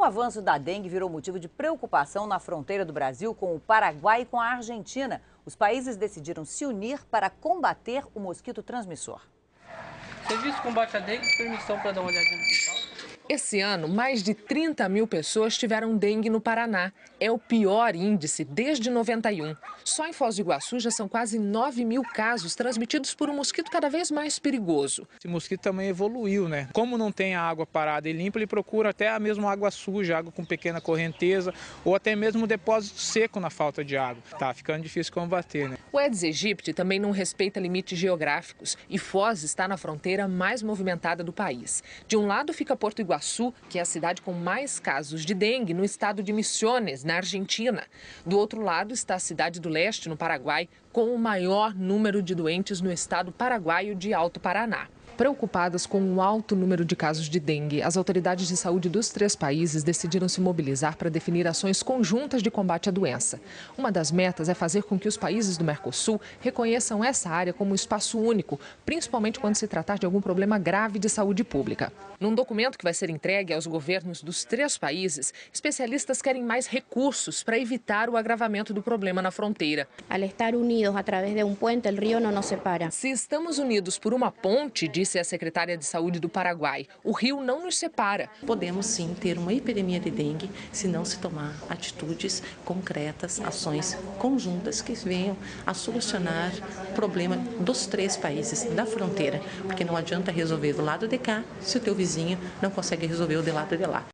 avanço da dengue virou motivo de preocupação na fronteira do Brasil com o Paraguai e com a Argentina. Os países decidiram se unir para combater o mosquito transmissor. Serviço Combate à Dengue, permissão para dar uma olhadinha no pessoal. Esse ano, mais de 30 mil pessoas tiveram dengue no Paraná. É o pior índice desde 91. Só em Foz do Iguaçu já são quase 9 mil casos transmitidos por um mosquito cada vez mais perigoso. Esse mosquito também evoluiu, né? Como não tem a água parada e limpa, ele procura até a mesma água suja, água com pequena correnteza ou até mesmo depósito seco na falta de água. Tá ficando difícil combater, né? O Aedes aegypti também não respeita limites geográficos e Foz está na fronteira mais movimentada do país. De um lado fica Porto Iguaçu, que é a cidade com mais casos de dengue no estado de Misiones, na Argentina. Do outro lado está a cidade do Leste, no Paraguai, com o maior número de doentes no estado paraguaio de Alto Paraná. Preocupadas com o alto número de casos de dengue, as autoridades de saúde dos 3 países decidiram se mobilizar para definir ações conjuntas de combate à doença. Uma das metas é fazer com que os países do Mercosul reconheçam essa área como espaço único, principalmente quando se tratar de algum problema grave de saúde pública. Num documento que vai ser entregue aos governos dos 3 países, especialistas querem mais recursos para evitar o agravamento do problema na fronteira. Al estar unidos a través de puente, el río no nos separa. Se estamos unidos por uma ponte, disse a secretária de Saúde do Paraguai, o rio não nos separa. Podemos sim ter uma epidemia de dengue se não se tomar atitudes concretas, ações conjuntas que venham a solucionar o problema dos 3 países da fronteira, porque não adianta resolver do lado de cá se o teu vizinho não consegue resolver o do lado de lá.